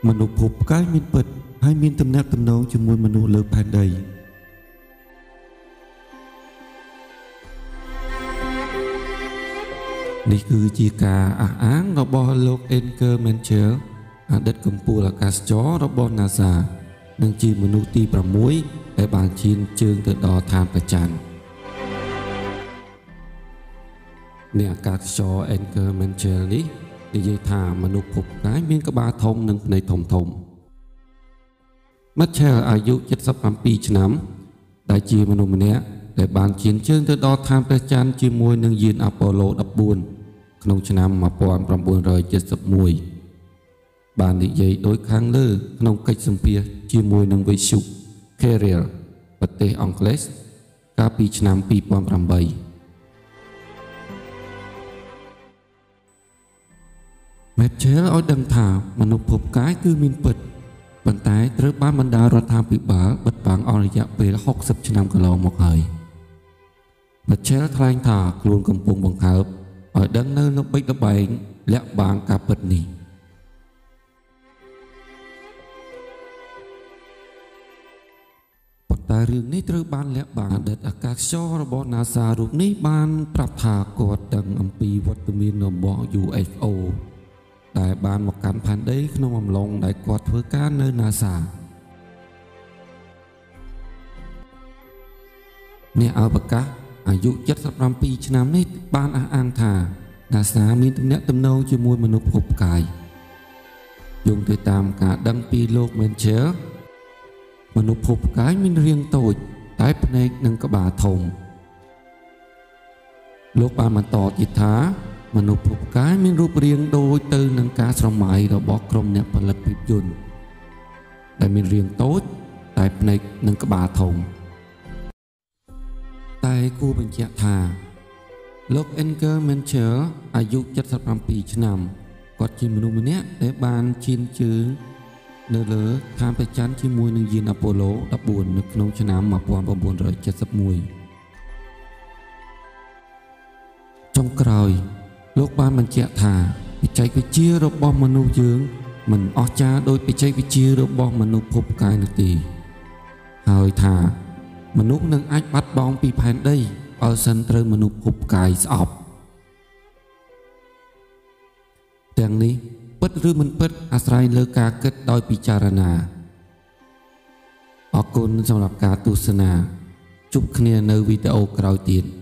មនុស្សភពផ្កាយមានពិតហើយមានទំនាក់ទំនងជាមួយមនុស្សលើផែនដីនេះគឺជាការអះអាងរបស់លោក Edgar Mitchell អតីតកម្ពុជាអាកាសចររបស់ NASA និងជាមនុស្សទី6ដែលបានឈានជើងទៅដល់ឋានព្រះច័ន្ទអ្នកអាកាសចរ Edgar Mitchell នេះនិយាយថាមនុស្សភពផ្កាយមានក្បាលធំនិងភ្នែកធំ Mitchell អាយុ77ឆ្នាំដែលជាមនុស្សម្នាក់ដែលបានឈានជើងទៅដល់ឋានព្រះច័ន្ទជាមួយនឹងយាន Apollo 14 ក្នុងឆ្នាំ 1971 បាននិយាយដោយខាងលើក្នុងកិច្ចសម្ភាសន៍ជាមួយនឹងវិទ្យុ Kerrell ប្រទេសអង់គ្លេសកាលពីឆ្នាំ 2008 Mitchell ឲ្យដឹងថាមនុស្សភពផ្កាយគឺមានពិតប៉ុន្តែត្រូវបានបណ្ដារដ្ឋាភិបាលបិទបាំងអស់រយៈពេល60ឆ្នាំកន្លងមកហើយ Mitchell ថ្លែងថាខ្លួនកំពុងបង្ហើបឲ្យដឹងនៅល្បិចល្បែងលាក់បាំងការពិតនេះប៉ុន្តែរឿងនេះត្រូវបានលាក់បាំងអតីតអាកាសចររបស់ NASA រូបនេះបានប្រាប់ថាគាត់ដឹងអំពីវត្តមានរបស់ UFO ដែលបានមកកាន់ផែនដីក្នុងអំឡុងដែលគាត់ធ្វើការនៅ NASA អ្នកអវកាសអាយុ77ឆ្នាំនេះបានអះអាងថា NASA មានទំនាក់ទំនងជាមួយមនុស្សភពផ្កាយយោងទៅតាមការដឹងពីលោក Mitchell មនុស្សភពផ្កាយមានរាងតូចតែភ្នែកនិងក្បាលធំលោកបានបន្តទៀតថាមនុស្សភពផ្កាយមានរូបរាងដូចទៅនឹងការស្រមៃរបស់ក្រុមអ្នកផលិតភាពយន្តដែលមានរាងតូចតែភ្នែកនិងក្បាលធំតែគួរបញ្ជាក់ថាលោក Edgar Mitchell អាយុ77ឆ្នាំគាត់ជាមនុស្សម្នាក់ដែលបានឈានជើងនៅលើឋានព្រះច័ន្ទជាមួយនឹងយាន Apollo 14 នៅក្នុងឆ្នាំ 1971 ចុងក្រោយលោកបានបញ្ជាក់ថាបច្ចេកវិទ្យារបស់មនុស្សយើងមិនអស្ចារ្យដោយបច្ចេកវិទ្យារបស់មនុស្សភពផ្កាយនោះទេហើយថាមនុស្សនឹងអាចបាត់បង់ពីផែនដីបើសិនត្រូវមនុស្សភពផ្កាយស្អប់ទាំងនេះពិតឬមិនពិតអាស្រ័យលើការគិតដោយពិចារណាអរគុណសម្រាប់ការទស្សនាជួបគ្នានៅវីដេអូក្រោយទៀត